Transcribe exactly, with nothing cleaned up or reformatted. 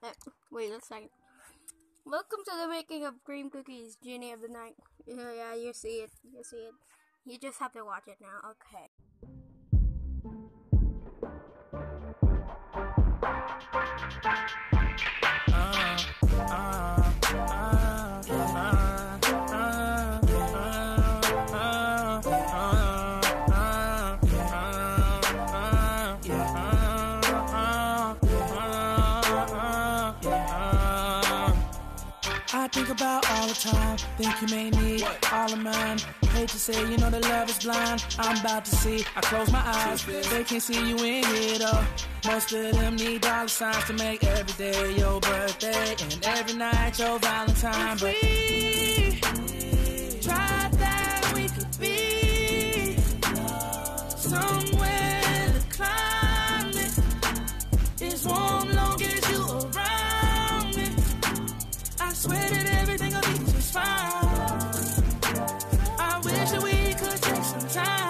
Uh, wait a second. Welcome to the making of Cream Cookies, Genie of the Night. Yeah, yeah, you see it. You see it. You just have to watch it now. Okay. I think about all the time, think you may need all of mine. Hate to say, you know that love is blind. I'm about to see, I close my eyes, they can't see you in here though. Most of them need dollar signs to make every day your birthday and every night your Valentine. But we tried that we could be somewhere the climate is warm, long as